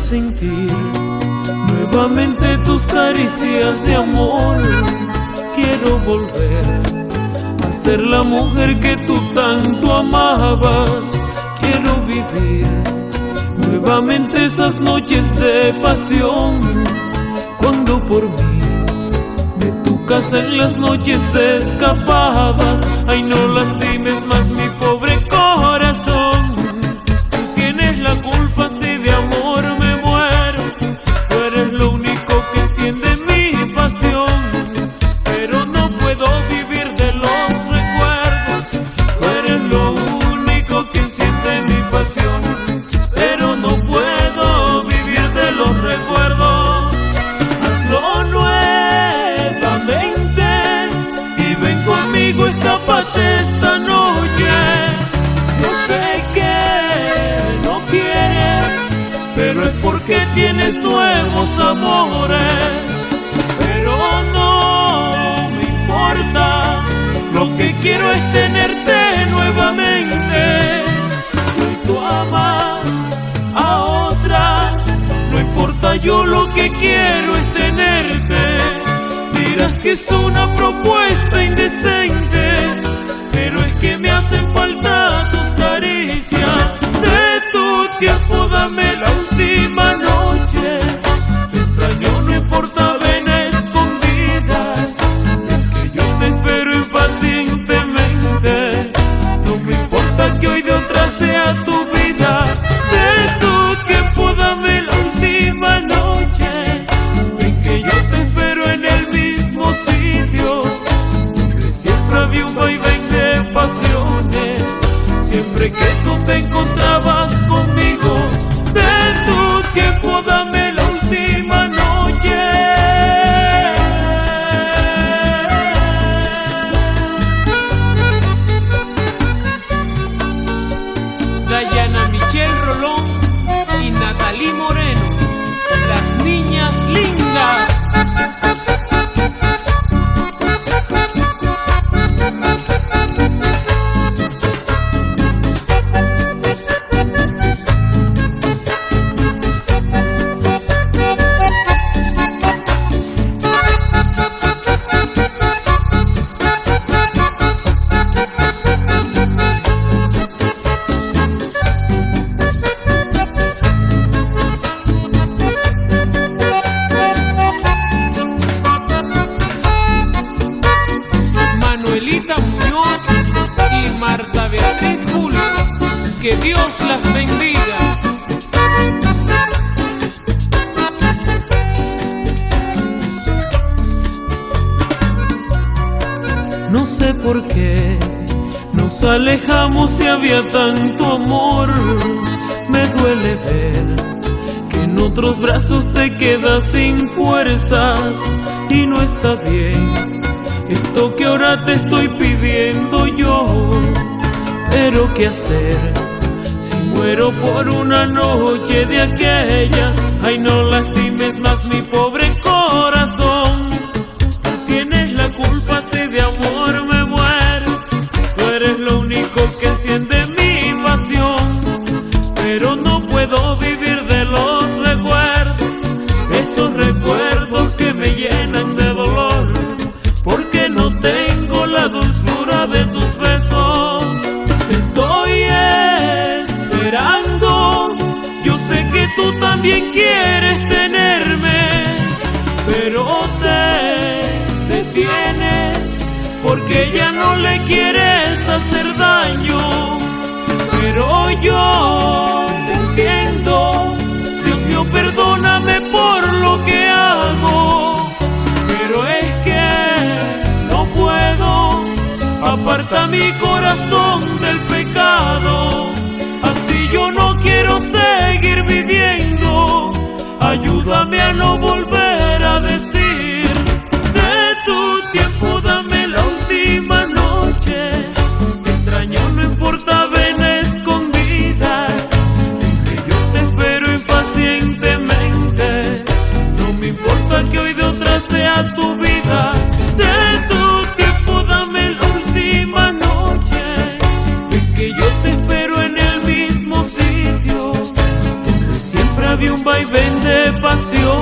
sentir nuevamente tus caricias de amor. Quiero volver a ser la mujer que tú tanto amabas. Quiero vivir nuevamente esas noches de pasión, cuando por mí de tu casa en las noches te escapabas. Ay, no lastimes más mi pobre corazón. Tú tienes la culpa si de amor me muero. Tú eres lo único que enciende mi pasión, pero no puedo vivir de los recuerdos. Tú eres lo único que enciende mi pasión, pero no puedo vivir de los recuerdos. Hazlo nuevamente y ven conmigo, escápate esta noche. Yo sé que no quieres, pero es porque tienes nuevos amores. Pero no me importa, lo que quiero es tenerte nuevamente. Soy tu ama a otra, no importa, yo lo que quiero es tenerte. Dirás que es una propuesta indecente, pero es que me hacen falta tus caricias. De tu tiempo dame la última noche. Te extraño, no importa, ven a escondidas, que yo te espero impacientemente. No me importa que hoy de otra sea tu vida. De tu tiempo dame la última noche. Ven que yo te espero en el mismo sitio, donde siempre había un vaivén de pasiones. Siempre que tú te encontrabas conmigo. De tu tiempo dame la última noche. Dayana Michelle Rolón y Natalie Moreno, las niñas lindas. Que Dios las bendiga. No sé por qué nos alejamos si había tanto amor. Me duele ver que en otros brazos te quedas sin fuerzas y no está bien esto que ahora te estoy pidiendo yo. Pero qué hacer si muero por una noche de aquellas. Ay, no lastimes más mi pobre corazón. Tú tienes la culpa si de amor me muero. Tú eres lo único que enciende mi pasión, pero no puedo vivir de los recuerdos. Estos recuerdos que me llenan de dolor, porque no tengo la dulzura de tus besos. Estoy esperando, yo sé que tú también quieres tenerme, pero te detienes porque ya no le quieres hacer daño. Pero yo te entiendo, Dios mío, perdóname por lo que hago, pero es que no puedo. Aparta mi corazón del pecado, así yo no quiero seguir viviendo. Ayúdame a no volver a decir. De tu tiempo dame la última noche. Te extraño, no importa, ven a escondidas, que yo te espero impacientemente. No me importa que hoy de otra sea tu vida. De tu tiempo dame la última noche. Ven pasión.